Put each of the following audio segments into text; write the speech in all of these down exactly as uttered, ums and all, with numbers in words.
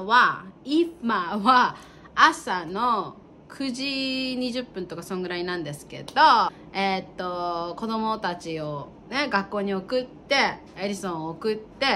は今は朝のくじにじゅっぷんとかそんぐらいなんですけど、えー、っと子供たちを、ね、学校に送って、エリソンを送って、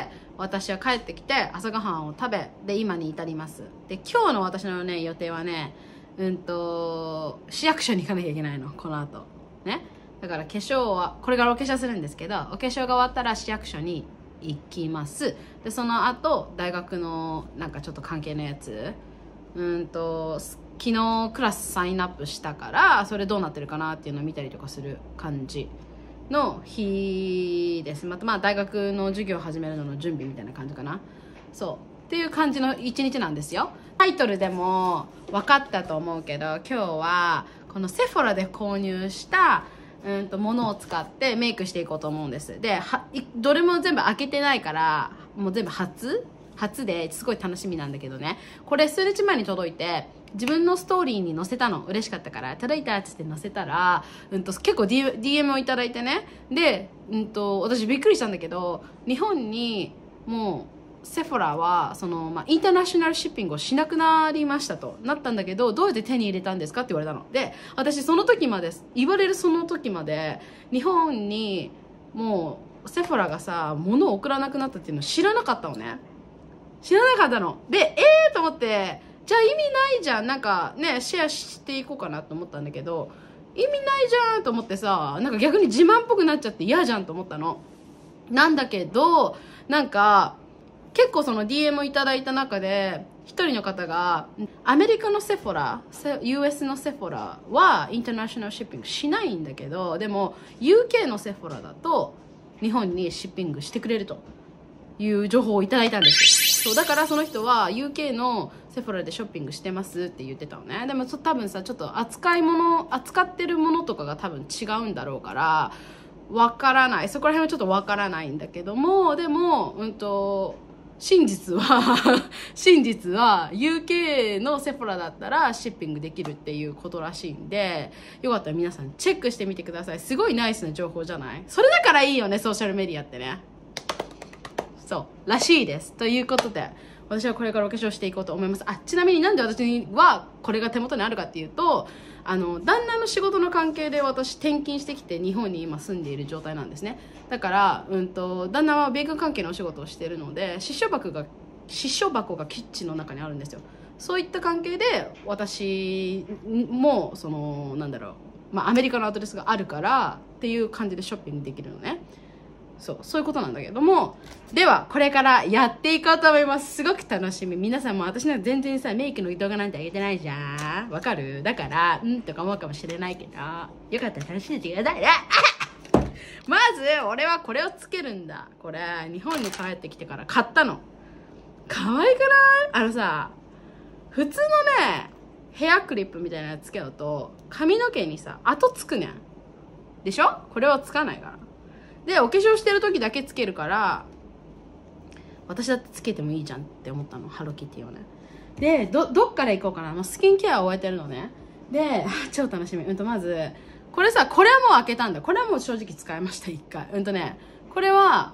私は帰ってきて朝ごはんを食べで今に至ります。で今日の私の、ね、予定はね、うんと市役所に行かなきゃいけないの、この後ね。だから化粧はこれからお化粧するんですけど、お化粧が終わったら市役所に行きます。でその後大学のなんかちょっと関係のやつ、うんと昨日クラスサインアップしたから、それどうなってるかなっていうのを見たりとかする感じの日です。またまあ大学の授業を始めるのの準備みたいな感じかな。そうっていう感じの一日なんですよ。タイトルでも分かったと思うけど、今日はこのセフォラで購入したうんと物を使ってメイクしていこうと思うんです。ではどれも全部開けてないから、もう全部初初ですごい楽しみなんだけどね。これ数日前に届いて、自分のストーリーに載せたの、嬉しかったから届いたっつって載せたら、うん、と結構 ディーエム をいただいてね。で、うんと私びっくりしたんだけど、日本にもうセフォラはその、まあ、インターナショナルシッピングをしなくなりましたとなったんだけど、どうやって手に入れたんですかって言われたので、私その時まで言われるその時まで日本にもうセフォラがさ物を送らなくなったっていうのを知らなかったのね。知らなかったので、えーと思って、じゃあ意味ないじゃん、なんかねシェアしていこうかなと思ったんだけど、意味ないじゃんと思ってさ、なんか逆に自慢っぽくなっちゃって嫌じゃんと思ったのなんだけど、なんか結構その ディーエム いただいた中で一人の方が、アメリカのセフォラ ユーエス のセフォラはインターナショナルシッピングしないんだけど、でも ユーケー のセフォラだと日本にシッピングしてくれるという情報をいただいたんですよ。そうだからその人は ユーケー のセフォラでショッピングしてますって言ってたのね。でも多分さ、ちょっと扱い物扱ってるものとかが多分違うんだろうからわからない、そこら辺はちょっとわからないんだけども、でもうんと真実は真実は ユーケー のセフォラだったらシッピングできるっていうことらしいんで、よかったら皆さんチェックしてみてください。すごいナイスな情報じゃない？それだからいいよね、ソーシャルメディアってね。そうらしいです。ということで私はこれからお化粧していこうと思います。あ、ちなみになんで私はこれが手元にあるかっていうと、あの旦那の仕事の関係で私転勤してきて日本に今住んでいる状態なんですね。だから、うんと、旦那は米軍関係のお仕事をしているので、支所箱が支所箱がキッチンの中にあるんですよ。そういった関係で私もそのなんだろう、まあ、アメリカのアドレスがあるからっていう感じでショッピングできるのね。そうそういうことなんだけども、ではこれからやっていこうと思います。すごく楽しみ。皆さんも私なんか全然さメイクの動画なんてあげてないじゃん、わかる？だからうんとか思うかもしれないけど、よかったら楽しんでくださいねまず俺はこれをつけるんだ。これ日本に帰ってきてから買ったの。可愛くない？あのさ、普通のねヘアクリップみたいなやつつけると髪の毛にさ跡つくねんでしょ。これはつかないから。でお化粧してる時だけつけるから、私だってつけてもいいじゃんって思ったの、ハローキティをね。で ど, どっから行こうかな。もうスキンケアを終えてるのね。で超楽しみ。うんとまずこれさ、これはもう開けたんだ。これはもう正直使いました一回。うんとねこれは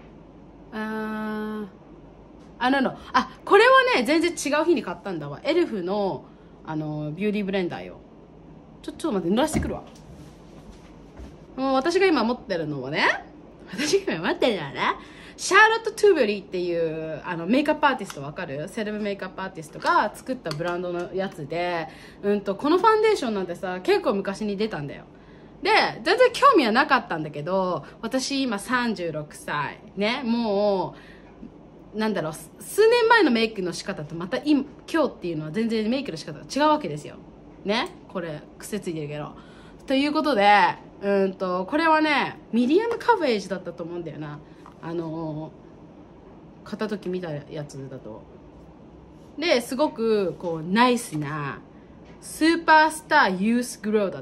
ああののあこれはね全然違う日に買ったんだわ。エルフのあのビューティーブレンダーよ。ちょちょっと待って、濡らしてくるわ。もう私が今持ってるのはね、私が今持ってるのはね、シャーロット・トゥーベリーっていうあのメイクアップアーティスト、わかる？セレブメイクアップアーティストが作ったブランドのやつで、うんとこのファンデーションなんてさ結構昔に出たんだよ。で全然興味はなかったんだけど、私今さんじゅうろくさいね、もうなんだろう、数年前のメイクの仕方とまた今今日っていうのは全然メイクの仕方が違うわけですよね。これ癖ついてるけど。ということで、うんとこれはねミディアムカバージだったと思うんだよな、あのー、買った時見たやつだと。ですごくこうナイスなスーパースターユースグローだって。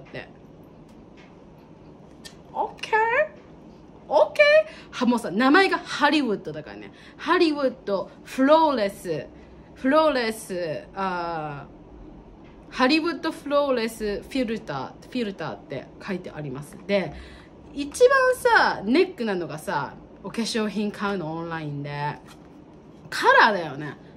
OK OK はもうさ名前がハリウッドだからね。ハリウッドフローレスフローレスあーハリウッドフローレスフィルターフィルターって書いてあります。で一番さネックなのがさ、お化粧品買うのオンラインでカラーだよね。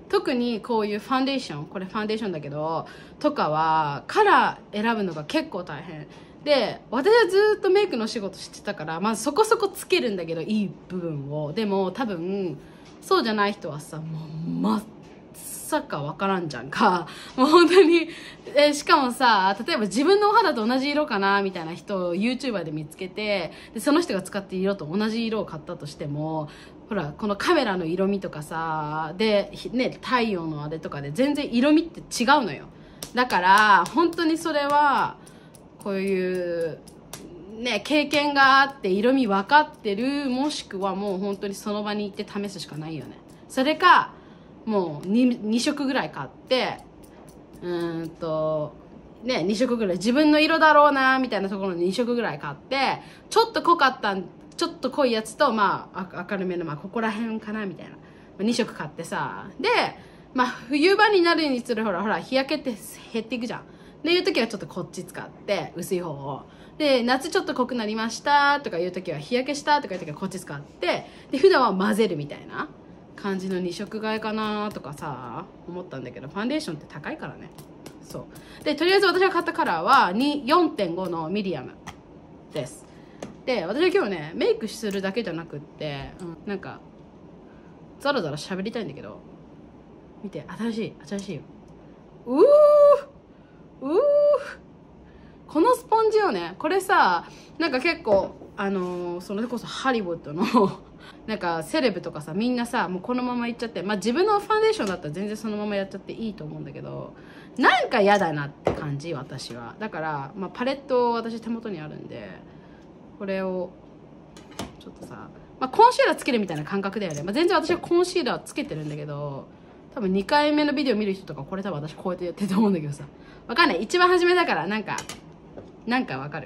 特にこういうファンデーション、これファンデーションだけどとかはカラー選ぶのが結構大変で、私はずっとメイクの仕事してたから、まあ、そこそこつけるんだけど、いい部分を。でも多分そうじゃない人はさ、もうまさか分からんじゃんか。もう本当に、えしかもさ、例えば自分のお肌と同じ色かなみたいな人を YouTuber で見つけて、でその人が使っている色と同じ色を買ったとしても、ほらこのカメラの色味とかさで、ね、太陽のあれとかで全然色味って違うのよ。だから本当にそれはこういうね、経験があって色味分かってる、もしくはもう本当にその場に行って試すしかないよね。それかもう 2, 2色ぐらい買って、うーんとね、に色ぐらい自分の色だろうなみたいなところにに色ぐらい買って、ちょっと濃かったちょっと濃いやつと、まあ、明るめの、まあ、ここら辺かなみたいなに色買ってさ、で、まあ、冬場になるにつれほらほら日焼けって減っていくじゃん。でいう時はちょっとこっち使って薄い方を、で夏ちょっと濃くなりましたとかいう時は日焼けしたとかいう時はこっち使って、で普段は混ぜるみたいな感じのに色買いかなとかさ思ったんだけど、ファンデーションって高いからね。そうで、とりあえず私が買ったカラーは よんてんご のミディアムです。で私は今日ねメイクするだけじゃなくって、うん、なんかザラザラ喋りたいんだけど、見て、新しい新しいよ。うーうーこのスポンジをね、これさ、なんか結構あのー、それこそハリウッドのなんかセレブとかさ、みんなさもうこのままいっちゃって、まあ自分のファンデーションだったら全然そのままやっちゃっていいと思うんだけど、なんか嫌だなって感じ私は。だから、まあ、パレット私手元にあるんで、これをちょっとさ、まあ、コンシーラーつけるみたいな感覚だよね。まあ、全然私はコンシーラーつけてるんだけど、多分にかいめのビデオ見る人とかこれ多分私こうやってやってると思うんだけどさ、わかんない、一番初めだからなんかなんかわかる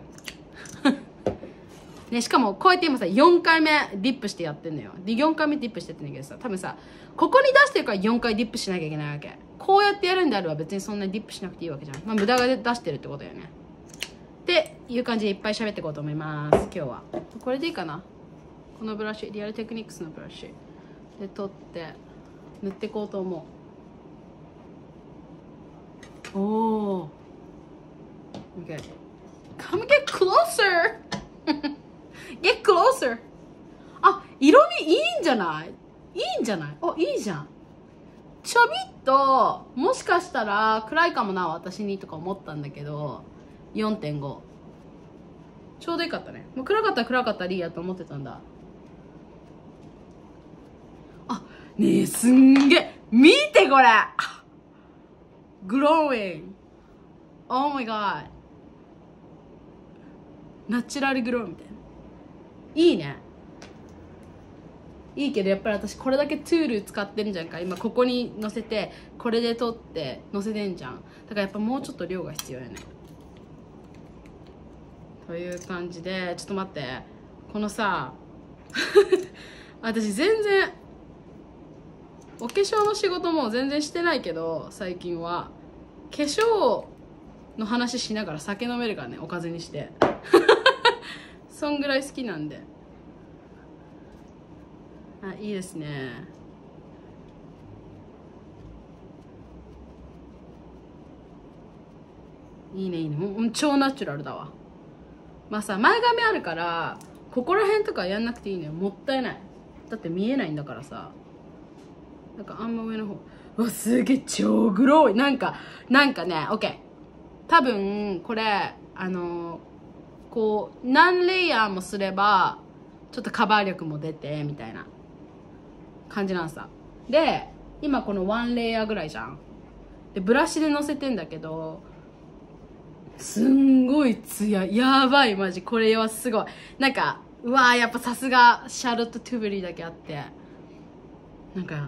ね、しかもこうやって今さよんかいめディップしてやってんのよ。でよんかいめディップしてってんだけどさ、多分さここに出してるからよんかいディップしなきゃいけないわけ。こうやってやるんであれば別にそんなにディップしなくていいわけじゃん。まあ無駄が出してるってことだよね。っていう感じでいっぱい喋っていこうと思います今日は。これでいいかな、このブラシ、リアルテクニックスのブラシで取って塗っていこうと思う。おお OK come get closer get closer あ、色味いいんじゃない、いいんじゃない、あ、いいじゃん。ちょびっともしかしたら暗いかもな私にとか思ったんだけど よんてんご ちょうどいいかったね。もう暗かったら暗かったらいいやと思ってたんだ。あ、ねえすんげえ見てこれグローイング Oh my god ナチュラルグローみたいな。いいね、いいけどやっぱり私これだけツール使ってんじゃんか。今ここに乗せてこれで撮って乗せてんじゃん。だからやっぱもうちょっと量が必要やね。という感じで、ちょっと待って、このさ私全然お化粧の仕事も全然してないけど最近は化粧の話しながら酒飲めるからね、おかずにしてそんぐらい好きなんで。あ、いいですね。いいねいいね、もう超ナチュラルだわ。まあさ前髪あるからここら辺とかやんなくていいのよ、もったいない。だって見えないんだからさ。なんかあんま上の方、うわすげえ超グローい、なんかなんかね OK 多分これあのー、こう何レイヤーもすればちょっとカバー力も出てみたいな感じなんさ。で今このワンレイヤーぐらいじゃん。でブラシでのせてんだけどすんごいツヤやばい、マジこれはすごい。なんかうわーやっぱさすがシャーロット・トゥーベリーだけあって、なんか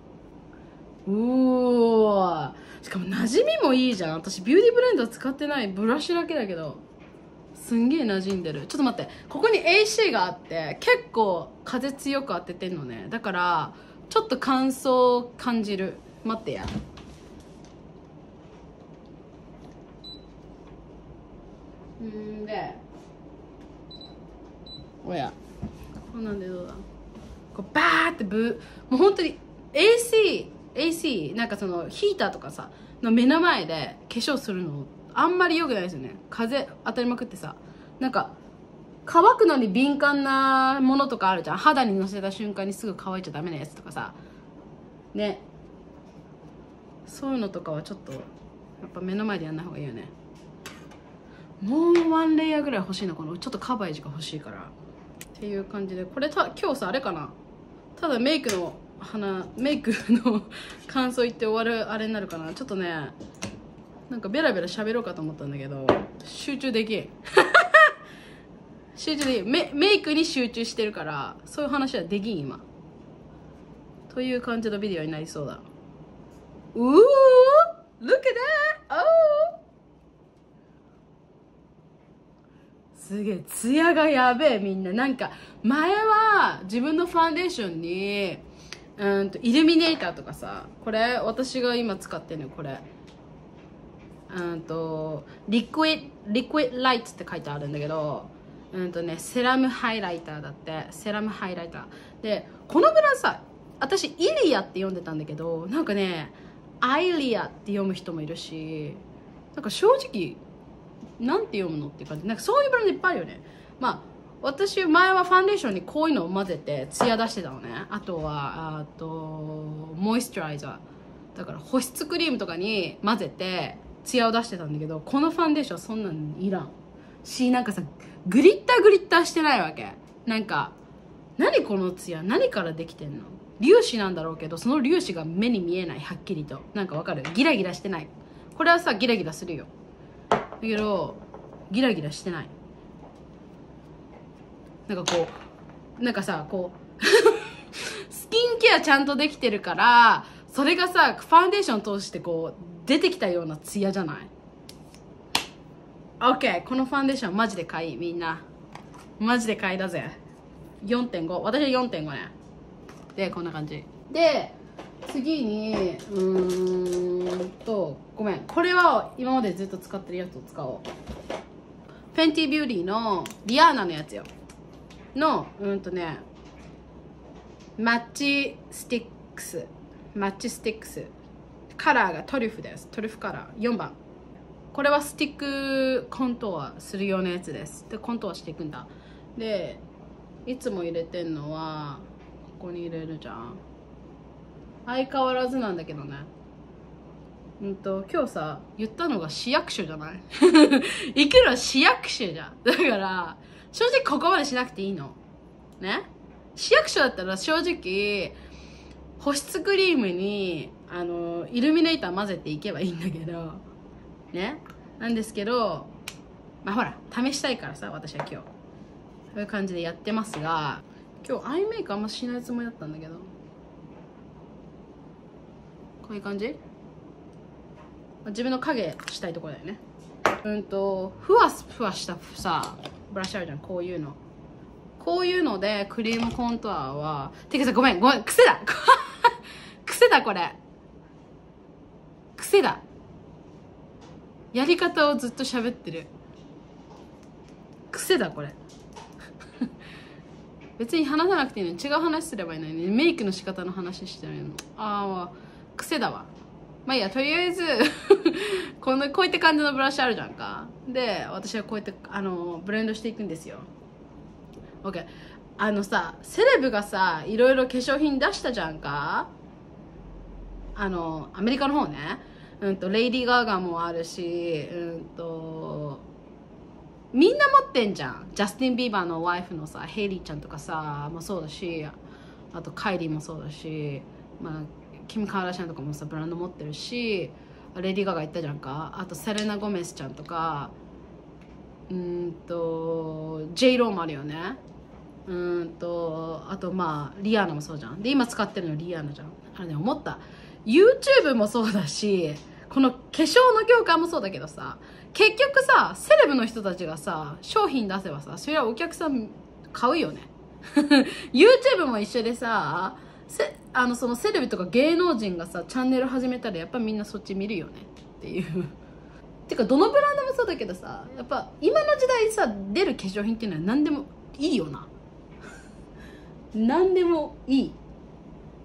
おー、しかも馴染みもいいじゃん。私ビューティーブレンド使ってない、ブラシだけだけどすんげえ馴染んでる。ちょっと待って、ここに エーシー があって結構風強く当ててんのね。だからちょっと乾燥感じる。待ってや、んでおやこんなんでどうだ、こうバーってブー、もう本当に エーシエーシー なんかそのヒーターとかさの目の前で化粧するのあんまり良くないですよね。風当たりまくってさ、なんか乾くのに敏感なものとかあるじゃん。肌にのせた瞬間にすぐ乾いちゃダメなやつとかさね、そういうのとかはちょっとやっぱ目の前でやんない方がいいよね。もうワンレイヤーぐらい欲しいな、このちょっとカバージが欲しいからっていう感じで、これた今日さあれかな、ただメイクの花メイクの感想言って終わるあれになるかな。ちょっとねなんかベラベラ喋ろうかと思ったんだけど集中できん集中できん、メメイクに集中してるからそういう話はできん今という感じのビデオになりそうだ。うー Look at that! Oh! すげえツヤがやべえ。みんななんか前は自分のファンデーションにうんとイルミネーターとかさ、これ私が今使ってるのこれうんとリクイッリクイッライトって書いてあるんだけど、うんとねセラムハイライターだって。セラムハイライターで、このブランさ私イリアって読んでたんだけど、なんかねアイリアって読む人もいるし、なんか正直なんて読むのっていう感じ。なんかそういうブランドいっぱいあるよね。まあ私前はファンデーションにこういうのを混ぜてツヤ出してたのね。あとはあとモイスチャライザーだから保湿クリームとかに混ぜてツヤを出してたんだけど、このファンデーションそんなのいらんし、なんかさグリッターグリッターしてないわけ。なんか何このツヤ何からできてんの。粒子なんだろうけどその粒子が目に見えない。はっきりとなんかわかる、ギラギラしてない。これはさギラギラするよだけどギラギラしてない。なんかこうなんかさこうスキンケアちゃんとできてるからそれがさファンデーション通してこう出てきたようなツヤじゃない。 OK このファンデーションマジで買い、みんなマジで買いだぜ。 よんてんご 私は よんてんご ね。でこんな感じで次にうーんとごめん、これは今までずっと使ってるやつを使おう。フェンティビューティーのリアーナのやつよのうんとねマッチスティックスマッチスティックスカラーがトリュフです。トリュフカラーよんばん。これはスティックコントアするようなやつです。でコントアしていくんだ。でいつも入れてんのはここに入れるじゃん。相変わらずなんだけどね。うんと今日さ言ったのが市役所じゃない行くのは市役所じゃん。だから正直ここまでしなくていいのね。市役所だったら正直保湿クリームにあのイルミネーター混ぜていけばいいんだけどね。なんですけどまあほら試したいからさ私は今日そういう感じでやってますが、今日アイメイクあんましないつもりだったんだけどこういう感じ。自分の影したいところだよね。うんとふわふわしたさブラシあるじゃん。こういうのこういうのでクリームコントゥアはてかさごめんごめん癖だ癖だこれ癖だ。やり方をずっと喋ってる癖だこれ別に話さなくていいのに違う話すればいいのにメイクの仕方の話してるの。ああ癖だわ。まあいいや、とりあえずこのこういった感じのブラシあるじゃんか。で私はこうやってあのブレンドしていくんですよ。 OK。 あのさセレブがさいろいろ化粧品出したじゃんか。あのアメリカの方ね。うんとレイディー・ガーガもあるし、うんとみんな持ってんじゃん。ジャスティン・ビーバーのワイフのさヘイリーちゃんとかさもそうだし、あとカイリーもそうだし、まあキム・カーダシャンとかもさブランド持ってるし、レディー・ガガ言ったじゃんか。あとセレナ・ゴメスちゃんとかうんと J ローもあるよね。うんとあとまあリアーナもそうじゃん。で今使ってるのリアーナじゃん。あれね思った YouTube もそうだしこの化粧の業界もそうだけどさ結局さセレブの人たちがさ商品出せばさそれはお客さん買うよねYouTube も一緒でさせあのそのセレブとか芸能人がさチャンネル始めたらやっぱみんなそっち見るよねっていうてかどのブランドもそうだけどさやっぱ今の時代さ出る化粧品っていうのは何でもいいよな何でもいい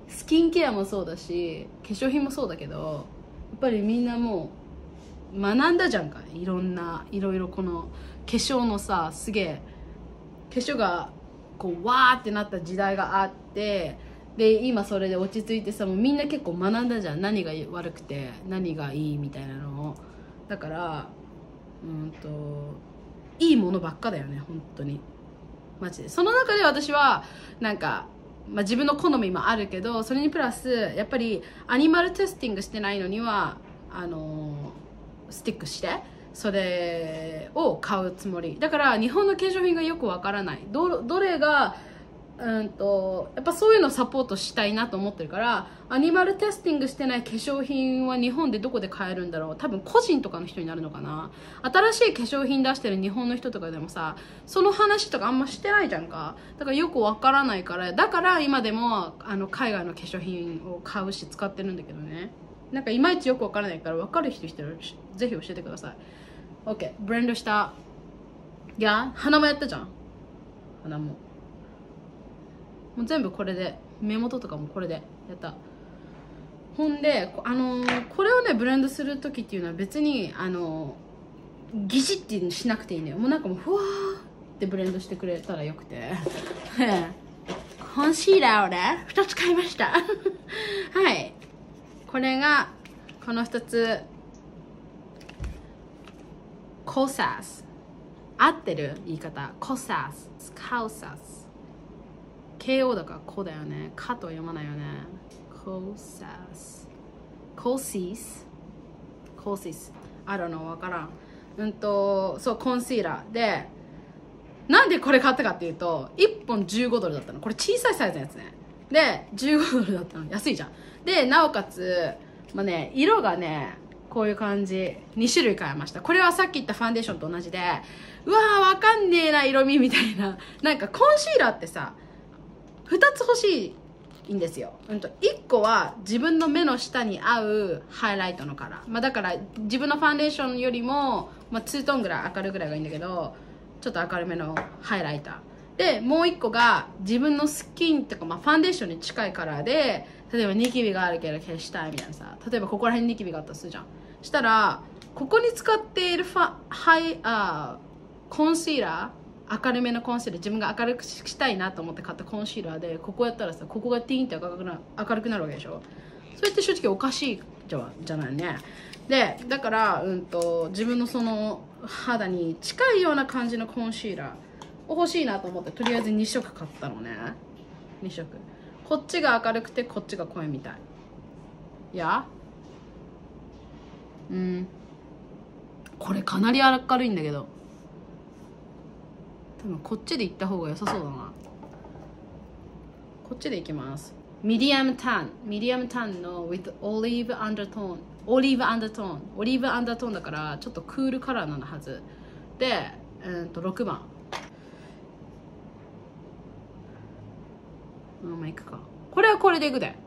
スキンケアもそうだし化粧品もそうだけど、やっぱりみんなもう学んだじゃんか。いろんないろいろこの化粧のさ、すげえ化粧がこうわーってなった時代があって、で今それで落ち着いてさ、もうみんな結構学んだじゃん、何が悪くて何がいいみたいなのを。だからうんといいものばっかだよね、本当にマジで。その中で私はなんか、まあ、自分の好みもあるけど、それにプラスやっぱりアニマルテスティングしてないのにはあのスティックしてそれを買うつもりだから、日本の化粧品がよくわからない、 ど, どれがうんとやっぱそういうのをサポートしたいなと思ってるから、アニマルテスティングしてない化粧品は日本でどこで買えるんだろう。多分個人とかの人になるのかな。新しい化粧品出してる日本の人とかでもさ、その話とかあんましてないじゃんか。だからよくわからないから、だから今でもあの海外の化粧品を買うし使ってるんだけどね。なんかいまいちよくわからないから、わかる人いたらぜひ教えてください。 OK、 ブレンドした。いや鼻もやったじゃん。鼻ももう全部これで、目元とかもこれでやった。ほんであのー、これをねブレンドする時っていうのは別にあのー、ギシッてしなくていいのよ。もうなんかもうふわーってブレンドしてくれたらよくてコンシーラーをねふたつ買いましたはい、これがこのふたつ、コサス、合ってる言い方、コサス、カウサス、ケーオー だからコだよね。カとは読まないよね。コサス、コシス、コシス、I don't know、わからん。うんとそう、コンシーラーで、なんでこれ買ったかっていうと、いっぽんじゅうごドルだったの。これ小さいサイズのやつね。でじゅうごドルだったの。安いじゃん。でなおかつ、まあね、色がねこういう感じ、に種類買いました。これはさっき言ったファンデーションと同じで、うわーわかんねえな色味みたいな。なんかコンシーラーってさふたつ欲しいんですよ。うんといっこは自分の目の下に合うハイライトのカラー、まあ、だから自分のファンデーションよりも、まあ、ツートーンぐらい明るいぐらいがいいんだけど、ちょっと明るめのハイライターで、もういっこが自分のスキンとか、まあ、ファンデーションに近いカラーで、例えばニキビがあるけど消したいみたいなさ、例えばここら辺にニキビがあったとするじゃん。したらここに使っているファハイあコンシーラー、明るめのコンシーラー、自分が明るくしたいなと思って買ったコンシーラーで、ここやったらさ、ここがティーンって明るくな明るくなるわけでしょ。それって正直おかしいじゃじゃないね。でだから、うん、と自分のその肌に近いような感じのコンシーラーを欲しいなと思って、とりあえずにしょく買ったのね。にしょく、こっちが明るくてこっちが濃いみたい。いやうんこれかなり明るいんだけど、多分こっちで行った方が良さそうだな。こっちで行きます。ミディアムタン、ミディアムタンの with olive undertone、 オリーブアンダートーン、オリーブアンダートーンだからちょっとクールカラーなはずで、うんとろくばん、うん、まあいくか。これはこれでいくで。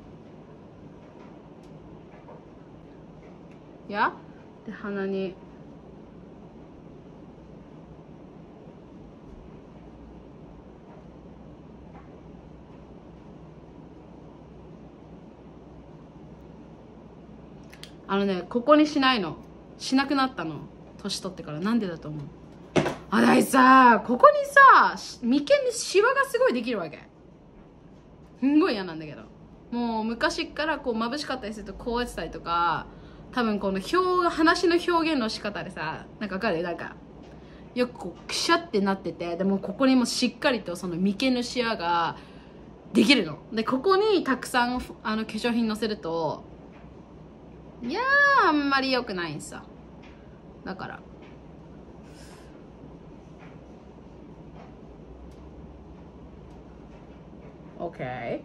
いやで鼻にあのね、ここにしないの、しなくなったの、年取ってから。なんでだと思う？あだいさ、ここにさ眉間にシワがすごいできるわけ。すんごい嫌なんだけど、もう昔からこう眩しかったりするとこうやってたりとか、多分この表話の表現の仕方でさ、なんかわかる？なんかよくこうくしゃってなってて、でもここにもしっかりとその眉間のシワができるので、ここにたくさんあの化粧品のせると、いやーあんまり良くないんさ。だからOK。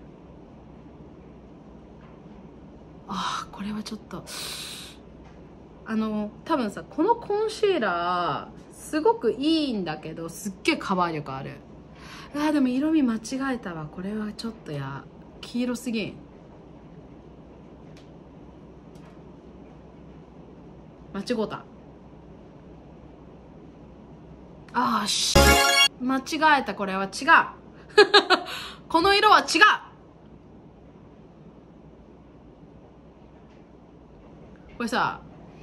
あーこれはちょっとあの多分さ、このコンシーラーすごくいいんだけど、すっげえカバー力ある。あーでも色味間違えたわ。これはちょっとや黄色すぎん。間違うた。あーし間違えた。これは違うこの色は違う。 これさ、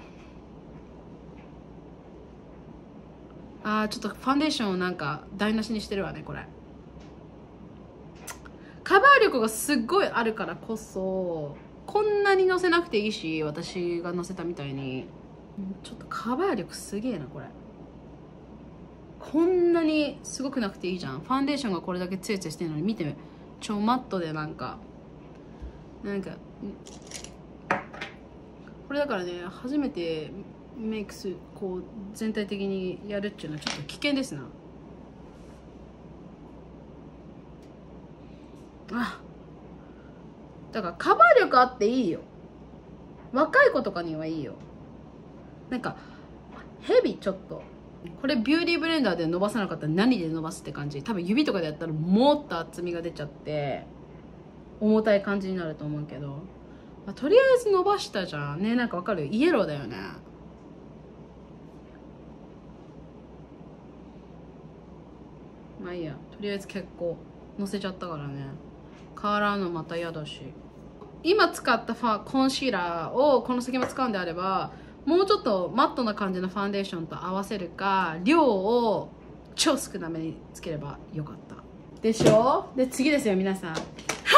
あーちょっとファンデーションをなんか台無しにしてるわね。これカバー力がすっごいあるからこそこんなにのせなくていいし、私がのせたみたいにちょっとカバー力すげえな。これこんなにすごくなくていいじゃん。ファンデーションがこれだけツヤツヤしてるのに、見て超マットでなんかなんかこれだからね、初めてメイクすこう全体的にやるっていうのはちょっと危険ですな。あ、だからカバー力あっていいよ。若い子とかにはいいよ。なんかヘビちょっとこれビューティーブレンダーで伸ばさなかったら何で伸ばすって感じ。多分指とかでやったらもっと厚みが出ちゃって重たい感じになると思うけど、まあ、とりあえず伸ばしたじゃんね。なんかわかる？イエローだよね。まあいいや、とりあえず結構のせちゃったからね。カーラーのまた嫌だし、今使ったファコンシーラーをこの先も使うんであれば、もうちょっとマットな感じのファンデーションと合わせるか、量を超少なめにつければよかったでしょ。で次ですよ皆さん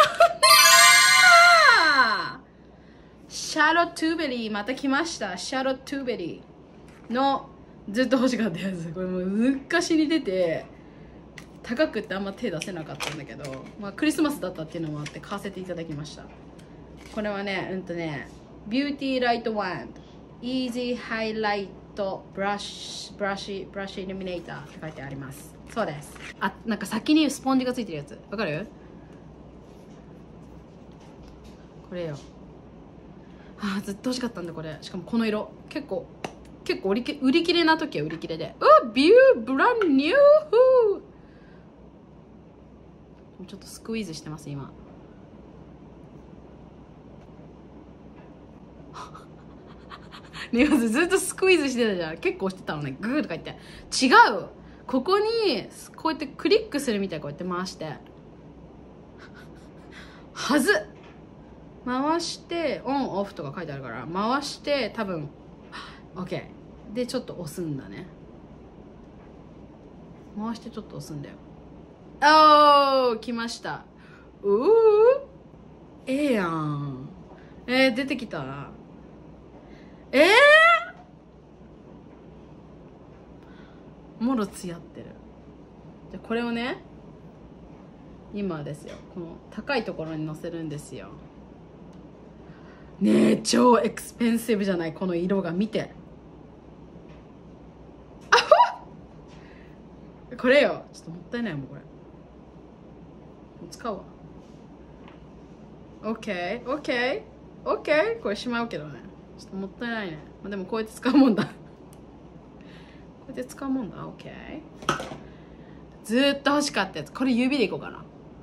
シャロット・トゥーベリーまた来ました。シャロット・トゥーベリーのずっと欲しかったやつ。これもう昔に出て高くってあんま手出せなかったんだけど、まあ、クリスマスだったっていうのもあって買わせていただきました。これはね、うんとね、ビューティーライトワンドイージーハイライトブラシブラシブラシイルミネーターって書いてあります。そうです。あ、なんか先にスポンジがついてるやつわかる？これよ。はあ、ずっと欲しかったんだこれ。しかもこの色結構結構売りき売り切れな時は売り切れで、うビューブランニューちょっとスクイーズしてます今ね、ずっとスクイーズしてたじゃん。結構押してたのね、グーとか言って。違う、ここにこうやってクリックするみたいにこうやって回してはず回してオンオフとか書いてあるから回して多分 OK でちょっと押すんだね。回してちょっと押すんだよ。おー来ました。うーええやん。えー、出てきた。えー、もろつやってる。じゃこれをね今ですよ、この高いところに乗せるんですよね。え超エクスペンシブじゃないこの色が。見てこれよ。ちょっともったいないもんこれ。使うわ。 OKOKOK これしまうけどね、ちょっともったいないね。まあ、でもこうやって使うもんだこうやって使うもんだ。 OK ずーっと欲しかったやつ。これ指でいこうかな。は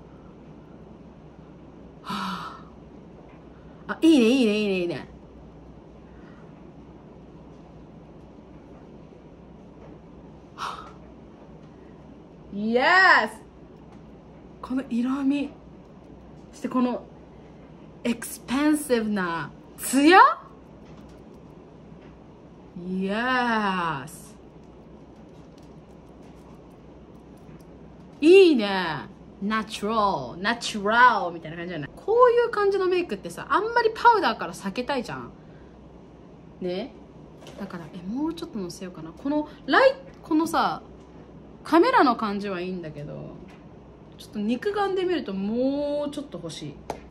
あ、あいいねいいねいいねいいね。イエス。この色味そしてこのエクスペンシブなツヤ。イエスいいね。ナチュラルナチュラルみたいな感じじゃない。こういう感じのメイクってさ、あんまりパウダーから避けたいじゃんね。だからえもうちょっとのせようかな。このライこのさカメラの感じはいいんだけど、ちょっと肉眼で見るともうちょっと欲しい。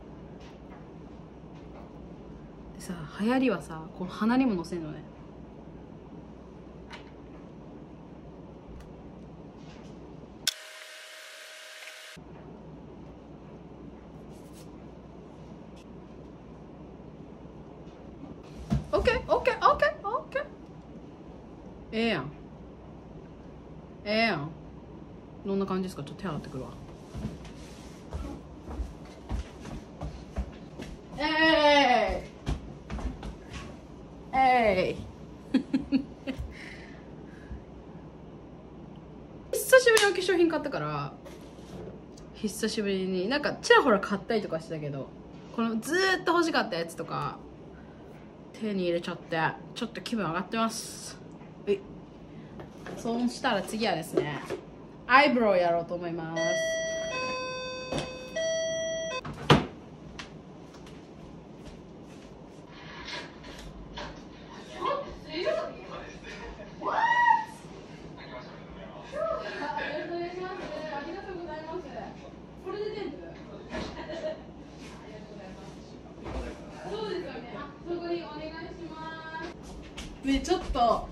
でさ、流行りはさ、この鼻にものせるのね。オッケーオッケーオッケーオッケー。ええやんええやん。どんな感じですか。ちょっと手洗ってくるわ。えいえい久しぶりにお化粧品買ったから、久しぶりになんかちらほら買ったりとかしてたけど、このずーっと欲しかったやつとか手に入れちゃってちょっと気分上がってます。はい、そうしたら次はですね、アイブロウやろうと思います。ね、ちょっと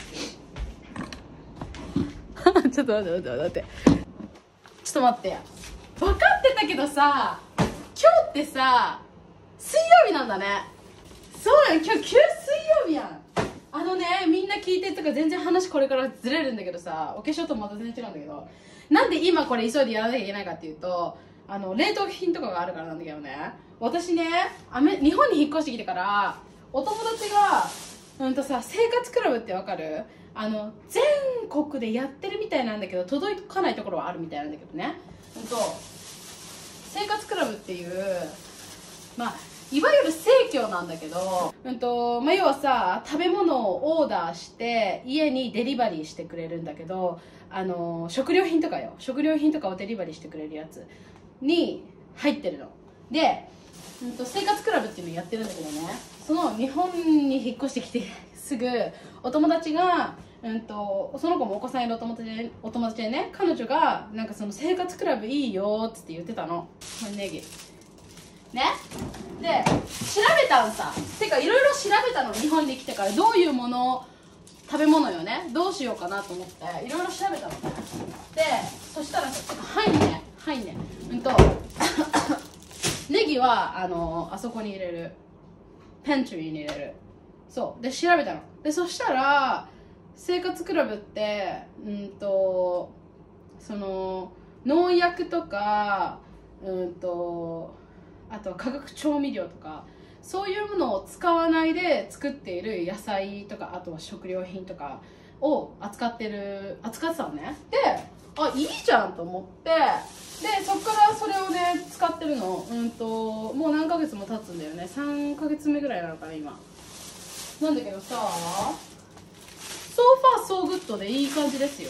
ちょっと待って待って待ってちょっと待ってや、分かってたけどさ、今日ってさ水曜日なんだね。そうやん、今日急水曜日やん。あのね、みんな聞いてるとか全然話これからずれるんだけどさ、お化粧とまた全然違うんだけど、なんで今これ急いでやらなきゃいけないかっていうと、あの冷凍品とかがあるからなんだけどね、私ねアメ日本に引っ越してきてからお友達がうんとさ、生活クラブってわかる？あの全国でやってるみたいなんだけど届かないところはあるみたいなんだけどね、うんと生活クラブっていう、まあいわゆる生協なんだけど、うんとまあ、要はさ、食べ物をオーダーして家にデリバリーしてくれるんだけど、あの食料品とかよ、食料品とかをデリバリーしてくれるやつに入ってるので、うんと生活クラブっていうのをやってるんだけどね、その日本に引っ越してきてすぐお友達が、うんとその子もお子さんいるお友達で、お友達でね、彼女がなんかその生活クラブいいよっつって言ってたの。これネギね、で調べたんさ、てかいろいろ調べたの、日本に来てからどういうもの、食べ物よね、どうしようかなと思っていろいろ調べたのね。でそしたらさ、はいねはいねうんとネギはあのあそこに入れる、ペントリーに入れる。そうで調べたの。でそしたら生活クラブってうんとその農薬とかうんとあとは化学調味料とかそういうものを使わないで作っている野菜とか、あとは食料品とかを扱ってる扱ってたのね。であ、いいじゃんと思って、でそっからそれをね使ってるの。うんともう何ヶ月も経つんだよね、さんかげつめぐらいなのかな今なんだけどさ、ソーファーソーグッドでいい感じですよ。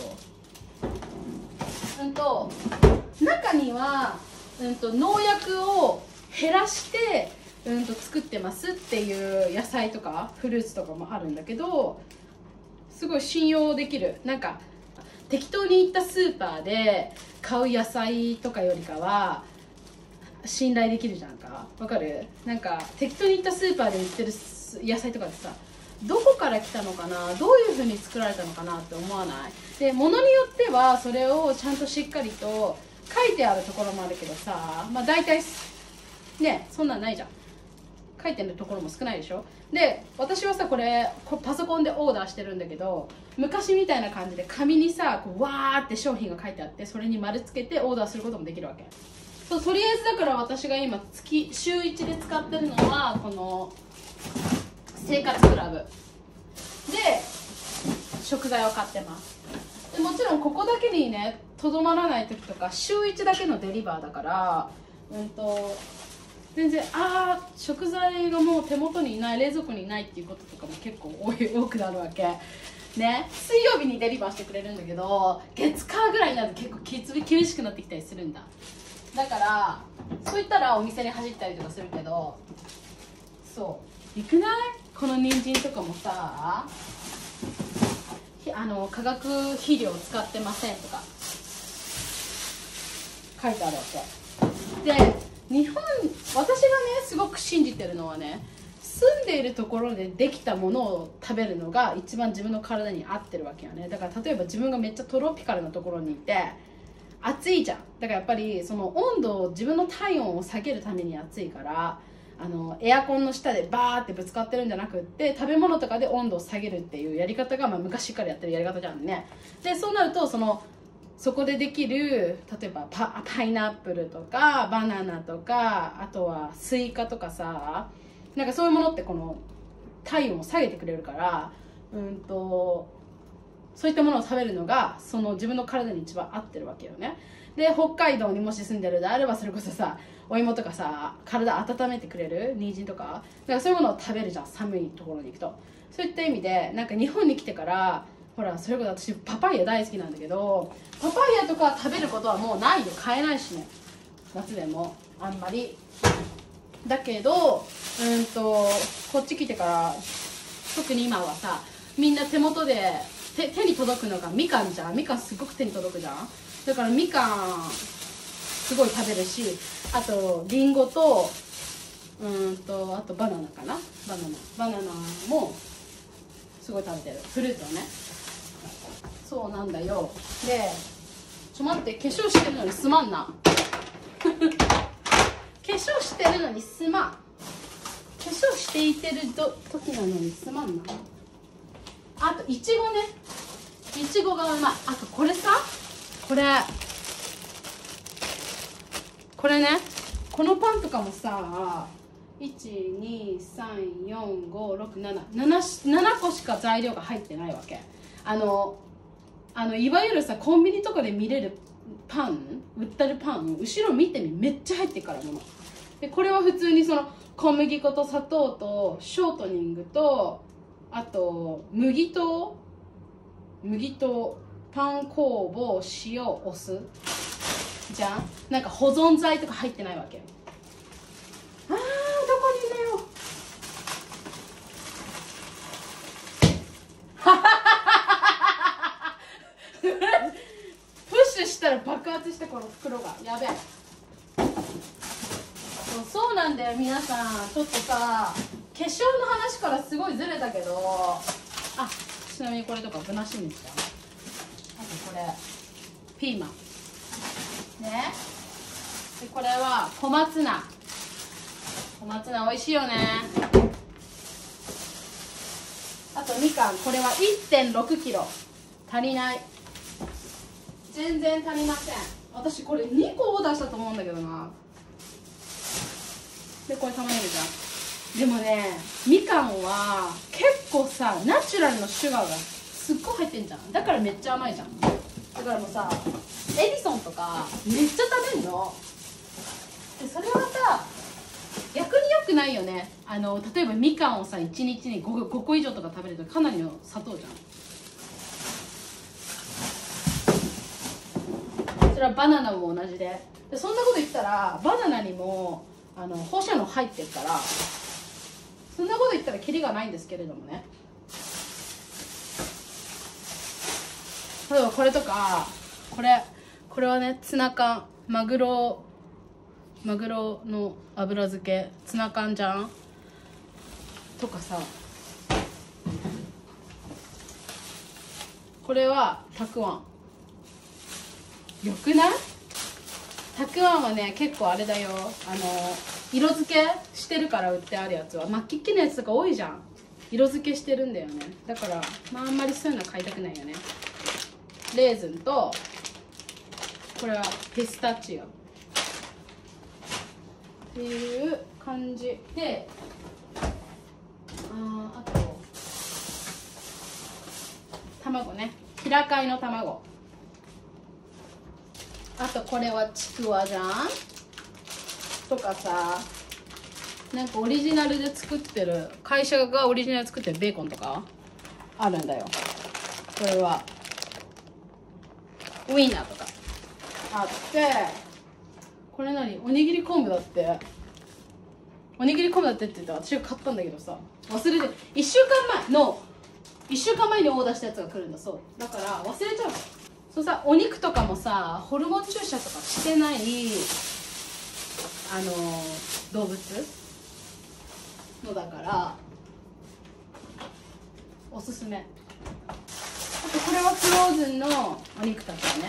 うんと中には、うんと農薬を減らして、うんと作ってますっていう野菜とかフルーツとかもあるんだけど、すごい信用できる。なんか適当に行ったスーパーで買う野菜とかよりかは信頼できるじゃんか。わかる？なんか適当に行ったスーパーで売ってる野菜とかでさ、どこから来たのかな、どういう風に作られたのかなって思わない？で物によってはそれをちゃんとしっかりと書いてあるところもあるけどさ、まあ大体ね、そんなんないじゃん。書いてるところも少ないでしょ。で私はさ、これパソコンでオーダーしてるんだけど、昔みたいな感じで紙にさこうわーって商品が書いてあって、それに丸つけてオーダーすることもできるわけ。そう、とりあえずだから私が今月週いちで使ってるのはこの生活クラブで食材を買ってます。でもちろんここだけにねとどまらない時とか、週いちだけのデリバーだから、うんと全然ああ食材がもう手元にいない、冷蔵庫にいないっていうこととかも結構多い多くなるわけね。水曜日にデリバーしてくれるんだけど、月火ぐらいになると結構きつ厳しくなってきたりするんだ。だからそういったらお店に走ったりとかするけど、そういくない？この人参とかもさ、あの化学肥料を使ってませんとか書いてあるわけで、日本、私がねすごく信じてるのはね、住んでいるところでできたものを食べるのが一番自分の体に合ってるわけよね。だから例えば自分がめっちゃトロピカルなところにいて暑いじゃん。だからやっぱりその温度を、自分の体温を下げるために暑いから、あのエアコンの下でバーってぶつかってるんじゃなくって、食べ物とかで温度を下げるっていうやり方が、まあ、昔からやってるやり方じゃんね。でそうなるとそのそこでできる、例えば パ, パイナップルとかバナナとか、あとはスイカとかさ、なんかそういうものってこの体温を下げてくれるから、うんとそういったものを食べるのがその自分の体に一番合ってるわけよね。で北海道にもし住んでるであれば、それこそさお芋とかさ、体温めてくれる人参とか、だからそういうものを食べるじゃん、寒いところに行くと。そういった意味でなんか日本に来てから、ほらそれこそ私パパイヤ大好きなんだけど、パパイヤとか食べることはもうないで、買えないしね、夏でもあんまり。だけどうんとこっち来てから特に今はさ、みんな手元で 手, 手に届くのがみかんじゃん。みかんすごく手に届くじゃん。だからみかんすごい食べるし、あとリンゴとうんとあとバナナかな、バナナバナナもすごい食べてる、フルーツをね。そうなんだよ。でちょ待って、化粧してるのにすまんな化粧してるのにすまん、化粧していてる時なのにすまんな。あといちごね、いちごがうまい。あとこれさ、これこれね、このパンとかもさ、いちにさんよんごろくなな ななこしか材料が入ってないわけ。あのあのいわゆるさコンビニとかで見れるパン、売ってるパン後ろ見てみ、めっちゃ入ってるからもので。これは普通にその小麦粉と砂糖とショートニングと、あと麦糖麦糖パン酵母、塩、お酢じゃん。なんか保存剤とか入ってないわけ。あー、どこにいるよプッシュしたら爆発して、この袋がやべえ。そうそうなんだよ皆さん。ちょっとさ、化粧の話からすごいずれたけど、あ、ちなみにこれとかぶなしめじゃん。あとこれピーマンね。でこれは小松菜。小松菜美味しいよね。あとみかん、これは いってんろくキロ。足りない、全然足りません。私これにこオーダーしたと思うんだけどな。でこれ玉ねぎじゃん。でもね、みかんは結構さ、ナチュラルのシュガーがすっごい入ってんじゃん。だからめっちゃ甘いじゃん。だからもうさ、エディソンとかめっちゃ食べんの。でそれはさ逆に良くないよね。あの例えばみかんをさいちにちに 5, 5個以上とか食べるとかなりの砂糖じゃん。それはバナナも同じで。でそんなこと言ったらバナナにもあの放射能入ってるから、そんなこと言ったらキリがないんですけれどもね。例えばこれとか、これこれはね、ツナ缶、マグロマグロの油漬け、ツナ缶じゃんとかさ、これはたくあん。よくない？たくあんはね結構あれだよ、あの色付けしてるから売ってあるやつは、末期っきのやつとか多いじゃん。色付けしてるんだよね。だから、まあ、あんまりそういうのは買いたくないよね。レーズンとこれはピスタチオっていう感じで、ああと卵ね、平飼いの卵。あとこれはちくわじゃんとかさ、なんかオリジナルで作ってる、会社がオリジナルで作ってるベーコンとかあるんだよ。これはウインナーとかあって、これ何、おにぎり昆布だって。おにぎり昆布だってって言って私が買ったんだけどさ、忘れて、いっしゅうかんまえのいっしゅうかんまえにオーダーしたやつが来るんだそうだから、忘れちゃうの。そうさ、お肉とかもさ、ホルモン注射とかしてないあの動物のだからおすすめ。あとこれはフローズンのお肉たちね。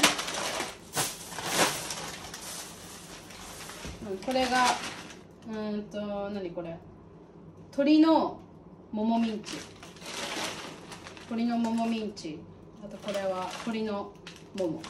うん、これがうんと何これ、鶏のももミンチ、鶏のももミンチ。あとこれは鶏のもも。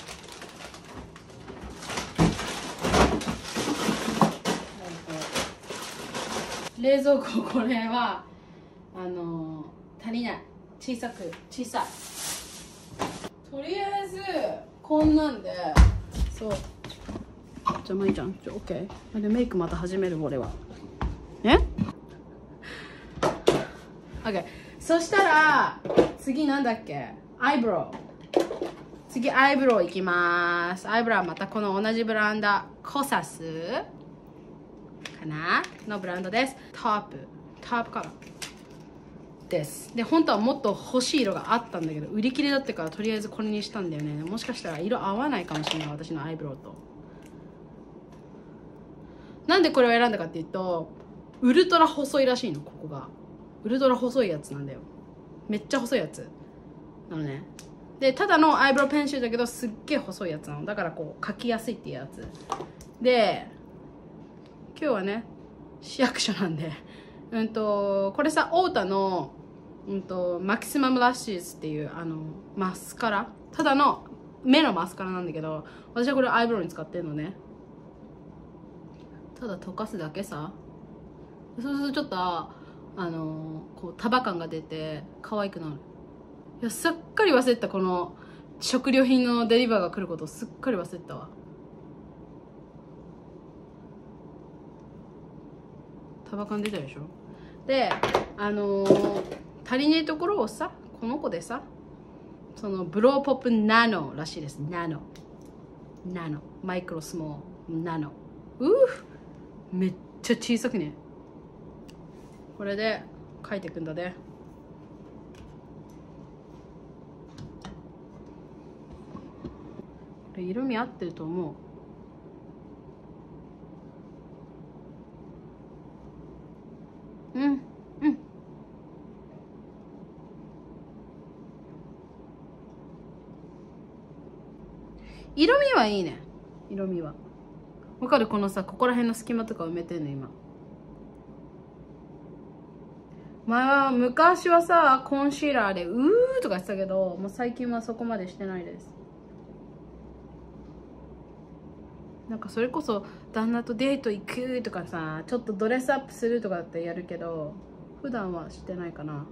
冷蔵庫、これはあの足りない、小さく小さい。とりあえずこんなんで、そうじゃあまあいいじゃん。じゃあ OK。でメイクまた始める俺は。ね ?OK。そしたら次なんだっけ？アイブロウ。次アイブロウいきます。アイブロウはまたこの同じブランド、コサスかなのブランドです。トップ、トップカラーです。で、本当はもっと欲しい色があったんだけど、売り切れだったからとりあえずこれにしたんだよね。もしかしたら色合わないかもしれない、私のアイブロウと。なんでこれを選んだかっていうと、ウルトラ細いらしいの、ここが。ウルトラ細いやつなんだよ。めっちゃ細いやつなのね。で、ただのアイブロウペンシルだけど、すっげえ細いやつなの。だからこう、描きやすいっていうやつ。で、今日はね、市役所なんで、うんと、これさ、オータの、うんと、マキシマムラッシュズっていう、あの、マスカラ。ただの目のマスカラなんだけど、私はこれアイブロウに使ってるのね。ただ溶かすだけさ。そうするとちょっと、あの、こう、束感が出て、可愛くなる。いや、すっかり忘れてた、この食料品のデリバーが来ることをすっかり忘れてたわ。束感出たでしょ。で、あのー、足りねえところをさ、この子でさ、そのブローポップナノらしいです。ナノ。ナノ。マイクロスモール。ナノ。うぅめっちゃ小さくね。これで描いていくんだね。色味合ってると思う。うんうん。色味はいいね。色味はわかる。このさ、ここら辺の隙間とか埋めてんの今。前は昔はさ、コンシーラーでうーとかしてたけど、もう最近はそこまでしてないです。なんかそれこそ旦那とデート行くとかさ、ちょっとドレスアップするとかってやるけど、普段はしてないかな。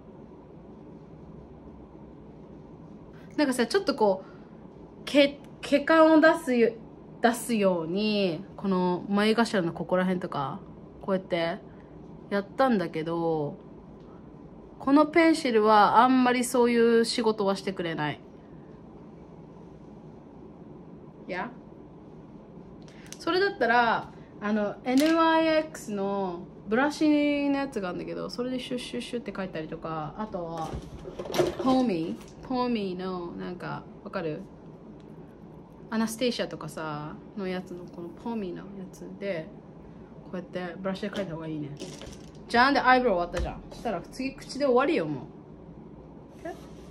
なんかさ、ちょっとこう毛毛感を出すよ出すように、この眉頭のここら辺とかこうやってやったんだけど、このペンシルはあんまりそういう仕事はしてくれない。いやそれだったらあの エヌワイエックス のブラシのやつがあるんだけど、それでシュッシュッシュって書いたりとか、あとはポーミーポーミーのなんかわかる、アナステーシアとかさのやつのこのポーミーのやつでこうやってブラシで書いた方がいいね。じゃんでアイブロウ終わったじゃん。そしたら次口で終わりよ。もう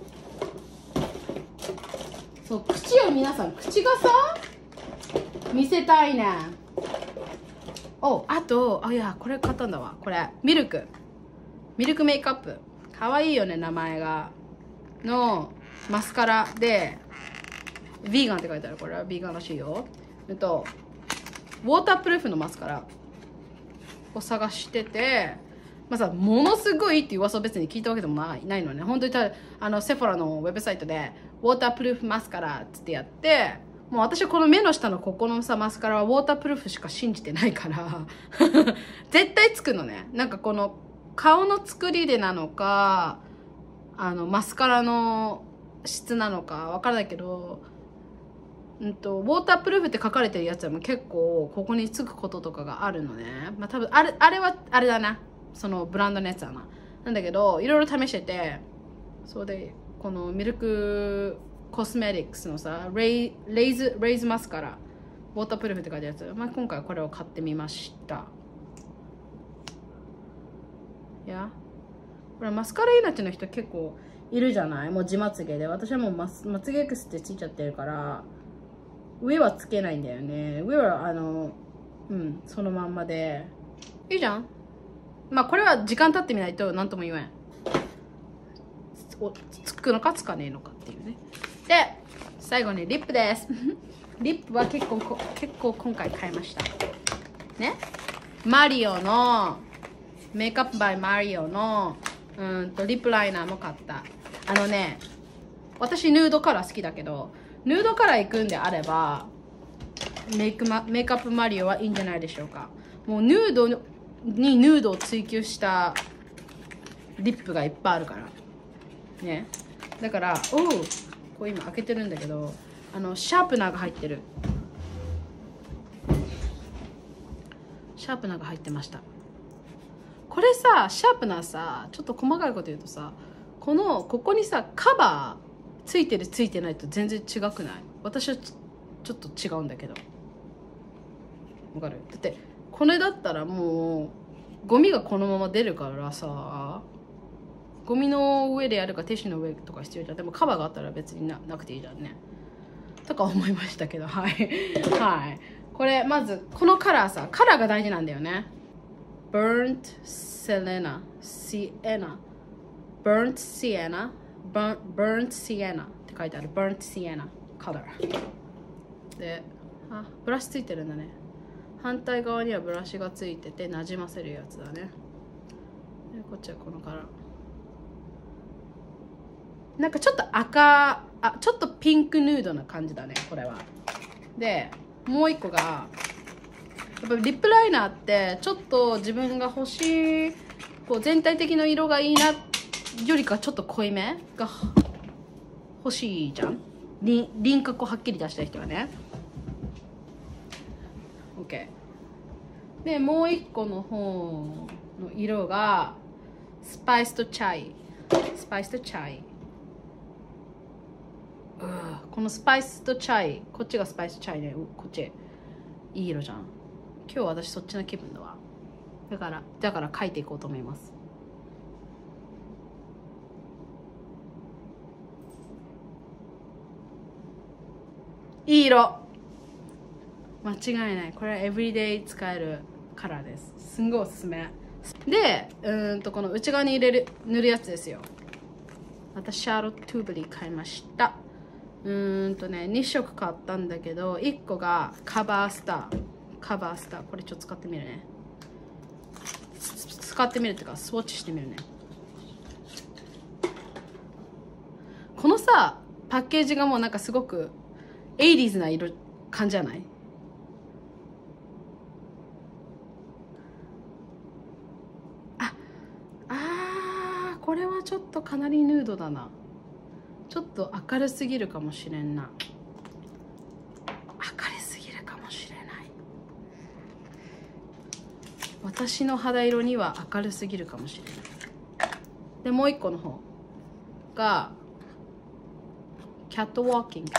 そう、口よ。皆さん口がさ見せたいね。お、あと、あ、いや、これ買ったんだわ。これ、ミルク。ミルクメイクアップ。かわいいよね、名前が。の、マスカラで、ヴィーガンって書いてある。これはヴィーガンらしいよ。えっと、ウォータープルーフのマスカラを探してて、まあさ、ものすごいっていう噂を別に聞いたわけでもないないのね。本当にたあのセフォラのウェブサイトで、ウォータープルーフマスカラってやって、もう私はこの目の下のここのさマスカラはウォータープルーフしか信じてないから絶対つくのね。なんかこの顔の作りでなのか、あのマスカラの質なのかわからないけど、うんと、ウォータープルーフって書かれてるやつはも結構ここにつくこととかがあるのね。まあ多分あれあれはあれだな、そのブランドのやつだな。なんだけどいろいろ試してて、そうでこのミルクコスメティックスのさレイレイズレイズマスカラウォータープルーフって書いてあるやつ、まあ、今回これを買ってみました。いやこれマスカラ命の人結構いるじゃない。もう地まつげで、私はもうまつげエクスってついちゃってるから上はつけないんだよね。上はあのうんそのまんまでいいじゃん。まあこれは時間経ってみないと何とも言えん。つくのかつかねえのかっていうね。で最後にリップですリップは結構結構今回買いましたね。マリオのメイクアップバイマリオのうんとリップライナーも買った。あのね、私ヌードカラー好きだけど、ヌードカラー行くんであればメイクマメイクアップマリオはいいんじゃないでしょうか。もうヌードにヌードを追求したリップがいっぱいあるからね。だからおうこれ今開けてるんだけど、あのシャープナーが入ってる。シャープナーが入ってました。これさ、シャープナーさ、ちょっと細かいこと言うとさ、このここにさカバーついてるついてないと全然違くない？私はちょっと違うんだけど、わかる？だってこれだったらもうゴミがこのまま出るからさ、ゴミの上でやるかティッシュの上とか必要じゃん。でもカバーがあったら別に な, なくていいじゃんねとか思いましたけど、はいはい。これまずこのカラーさ、カラーが大事なんだよね。Burnt Sienna Sienna Burnt Sienna Burnt, Burnt Sienna って書いてある。 Burnt Sienna Color で、あ、ブラシついてるんだね。反対側にはブラシがついててなじませるやつだね。でこっちはこのカラー、なんかちょっと赤、あ、ちょっとピンクヌードな感じだねこれは。でもう一個がやっぱリップライナーってちょっと自分が欲しいこう全体的な色がいいなよりかちょっと濃いめが欲しいじゃん。輪輪郭をはっきり出したい人はね。 OK でもう一個の方の色がスパイスとチャイ。スパイスとチャイ、うこのスパイスとチャイ、こっちがスパイスチャイね。こっちいい色じゃん。今日私そっちの気分だわ。だからだから描いていこうと思います。いい色、間違いない。これはエブリデイ使えるカラーです。すんごいおすすめで、うーんとこの内側に入れる塗るやつですよ。私シャーロット・トゥーブリー買いました。うーんとねにしょく買ったんだけど、いっこがカバースター。カバースター、これちょっと使ってみるね。使ってみるっていうかスウォッチしてみるね。このさパッケージがもうなんかすごくエイリーズな色感じじゃない？ああー、これはちょっとかなりヌードだな。ちょっと明るすぎるかもしれんな。明るすぎるかもしれない。私の肌色には明るすぎるかもしれない。でもう一個の方がキャットウォーキング。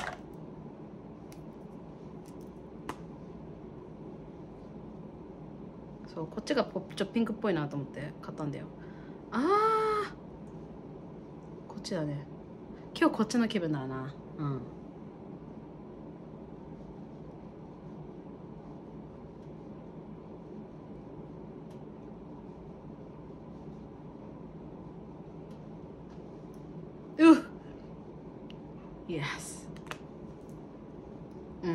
そう、こっちがポップちょっとピンクっぽいなと思って買ったんだよ。あー、こっちだね。今日こっちの気分だな。うん。うっ Yes うん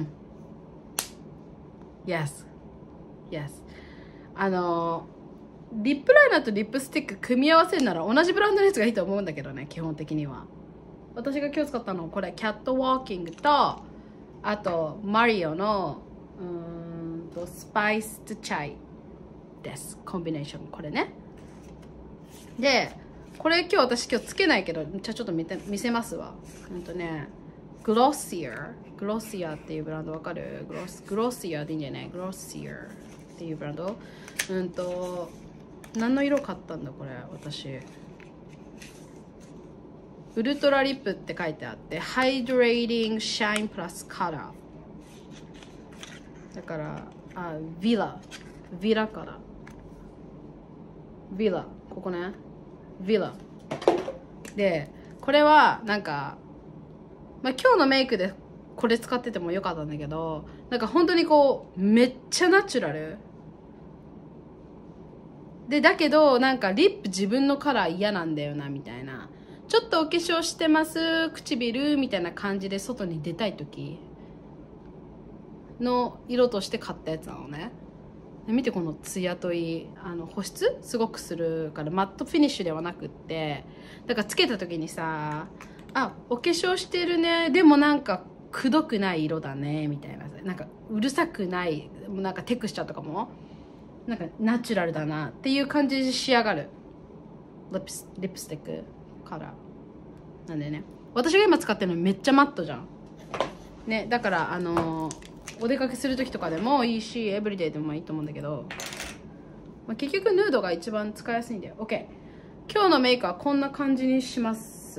Yes Yes あのリップライナーとリップスティック組み合わせるなら同じブランドのやつがいいと思うんだけどね。基本的には私が今日使ったのはこれキャットウォーキングとあとマリオのうーんとスパイスとチャイです。コンビネーションこれね。でこれ今日私今日つけないけど、じゃあちょっと見て見せますわ。うんとね、グロッシアー、グロッシアーっていうブランドわかる？グロスグロッシアーでいいんじゃない？グロッシアーっていうブランド。うんと何の色買ったんだこれ私。ウルトラリップって書いてあって、ハイドレーティングシャインプラスカラー。だからあヴィラ、ヴィラカラー。ヴィラ、ここね。ヴィラで、これはなんか、まあ、今日のメイクでこれ使っててもよかったんだけど、なんか本当にこうめっちゃナチュラルで、だけどなんかリップ自分のカラー嫌なんだよなみたいな、ちょっとお化粧してます唇みたいな感じで外に出たい時の色として買ったやつなのね。見てこのツヤといい、あの保湿すごくするから、マットフィニッシュではなくって、だからつけた時にさ、あ、お化粧してるね、でもなんかくどくない色だねみたいな、なんかうるさくない、なんかテクスチャーとかもなんかナチュラルだなっていう感じで仕上がるリプス、リップスティックカラーなんでね。私が今使ってるのめっちゃマットじゃんね。だからあのー、お出かけする時とかでもいいし、エブリデイでもいいと思うんだけど、まあ、結局ヌードが一番使いやすいんだよ。 OK、 今日のメイクはこんな感じにします。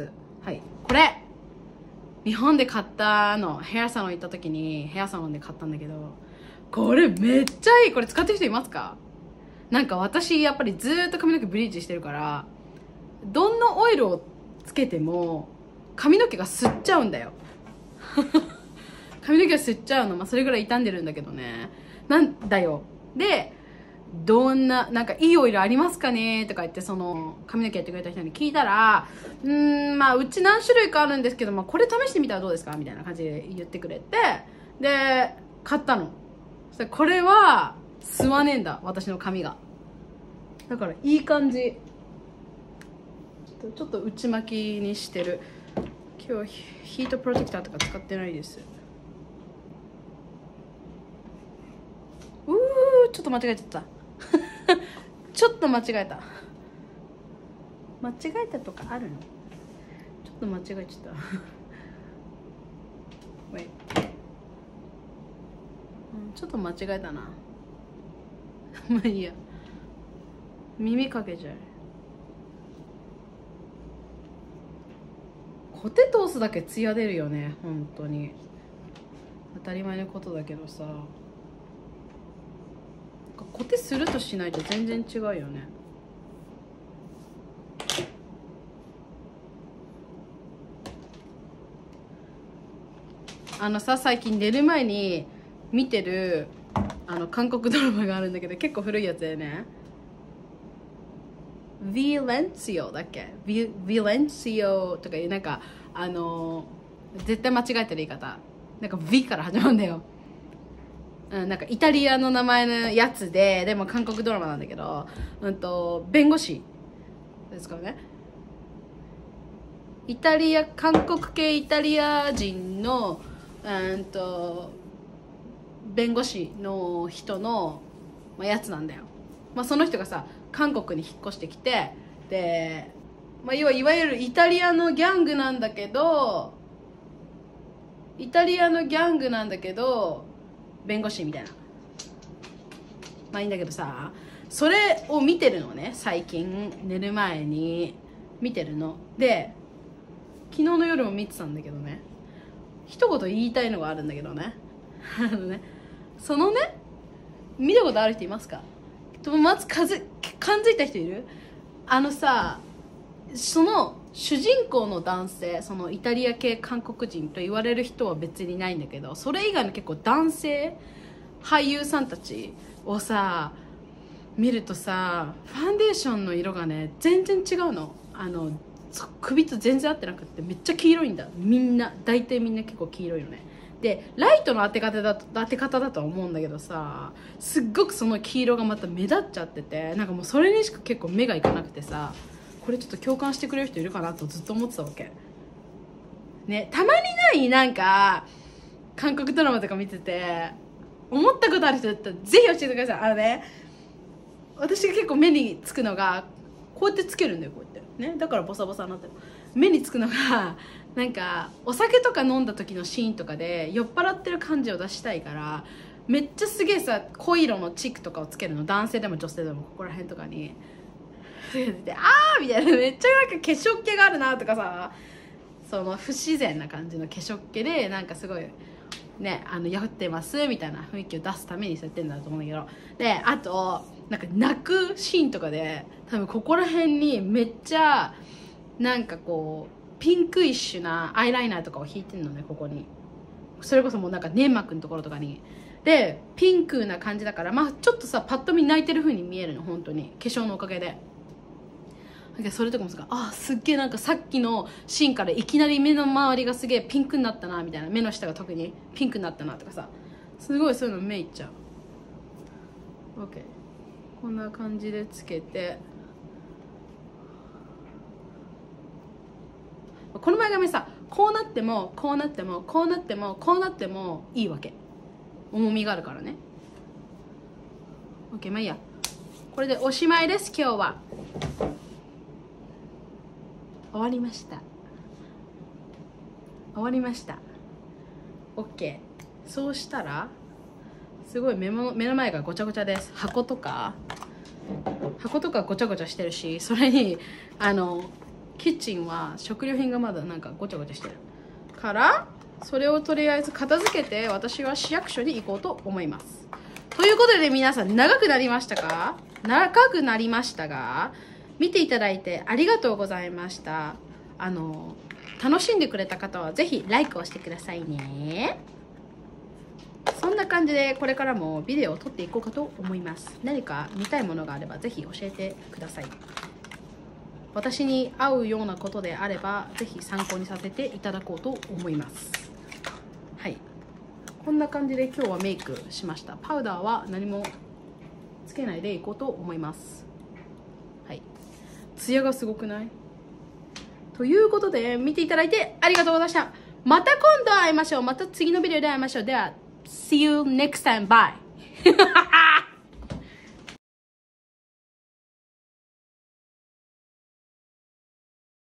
はい、これ日本で買ったの、ヘアサロン行った時にヘアサロンで買ったんだけど、これめっちゃいい。これ使ってる人いますか？なんか私やっぱりずーっと髪の毛ブリーチしてるから、どんなオイルをつけても髪の毛が吸っちゃうんだよ髪の毛が吸っちゃうの、まあそれぐらい傷んでるんだけどね、なんだよ。でどんな、なんかいいオイルありますかねとか言って、その髪の毛やってくれた人に聞いたら、うーん、まあうち何種類かあるんですけど、まあこれ試してみたらどうですかみたいな感じで言ってくれて、で買ったの。そしたらこれは吸わねえんだ、私の髪が。だからいい感じ。ちょっとちょっと内巻きにしてる。今日ヒートプロテクターとか使ってないです。うー、ちょっと間違えちゃったちょっと間違えた。間違えたとかあるの？ちょっと間違えちゃった。Wait、ちょっと間違えたな。まあいいや。耳かけちゃう。コテ通すだけツヤ出るよね、本当に。当たり前のことだけどさ。コテするとしないと全然違うよね。あのさ、最近寝る前に見てるあの韓国ドラマがあるんだけど、結構古いやつでね、ヴィレンシオだっけ、ヴィレンシオとかいう、なんかあの絶対間違えてる言い方、なんか V から始まるんだよ。うん、なんかイタリアの名前のやつで、でも韓国ドラマなんだけど、うんと弁護士ですからね。イタリア、韓国系イタリア人のうんと弁護士の人の、まあ、やつなんだよ。まあ、その人がさ、韓国に引っ越してきて、で、まあ、要はいわゆるイタリアのギャングなんだけど、イタリアのギャングなんだけど弁護士みたいな。まあいいんだけどさ、それを見てるのね、最近寝る前に見てるので、昨日の夜も見てたんだけどね、一言言いたいのがあるんだけどねあのね、そのね、見たことある人いますか？まず感づいた人いる？あのさ、その主人公の男性、そのイタリア系韓国人と言われる人は別にないんだけど、それ以外の結構男性俳優さんたちをさ見るとさ、ファンデーションの色がね全然違うの。あの首と全然合ってなくて、めっちゃ黄色いんだ。みんな大体みんな結構黄色いよね。でライトの当て方だと当て方だとは思うんだけどさ、すっごくその黄色がまた目立っちゃってて、なんかもうそれにしか結構目がいかなくてさ、これちょっと共感してくれる人いるかなとずっと思ってたわけね。たまにない？なんか韓国ドラマとか見てて思ったことある人だったらぜひ教えてください。あのね、私が結構目につくのが、こうやってつけるんだよ、こうやってね。だからボサボサになってる。目につくのが、なんかお酒とか飲んだ時のシーンとかで酔っ払ってる感じを出したいから、めっちゃすげえさ、濃い色のチークとかをつけるの。男性でも女性でもここら辺とかにで、あーみたいな、めっちゃなんか化粧気があるなとかさ、その不自然な感じの化粧気で、なんかすごいね、あのやってますみたいな雰囲気を出すためにそうやってんだと思うんだけど、であとなんか泣くシーンとかで、多分ここら辺にめっちゃなんかこうピンクイッシュなアイライナーとかを引いてんのね、ここに。それこそもうなんか粘膜のところとかに。でピンクな感じだから、まあちょっとさパッと見泣いてる風に見えるの、本当に化粧のおかげで。それとかもさ、あすっげえなんかさっきのシーンからいきなり目の周りがすげえピンクになったなみたいな、目の下が特にピンクになったなとかさ、すごいそういうの目いっちゃう。 OK、 こんな感じでつけて、この前髪さこうなってもこうなってもこうなってもこうなってもいいわけ。重みがあるからね。 OK、 まあいいや。これでおしまいです。今日は終わりました。終わりました。 OK。 そうしたらすごい目の、目の前がごちゃごちゃです。箱とか箱とかごちゃごちゃしてるし、それにあのキッチンは食料品がまだなんかごちゃごちゃしてるから、それをとりあえず片付けて私は市役所に行こうと思います。ということで皆さん、長くなりましたか？長くなりましたが、見ていただいてありがとうございました。あの楽しんでくれた方はぜひ ライク をしてくださいね。そんな感じでこれからもビデオを撮っていこうかと思います。何か見たいものがあればぜひ教えてください。私に合うようなことであればぜひ参考にさせていただこうと思います。はい、こんな感じで今日はメイクしました。パウダーは何もつけないでいこうと思います。はい、ツヤがすごくない？ということで見ていただいてありがとうございました。また今度会いましょう。また次のビデオで会いましょう。では See you next time. Bye.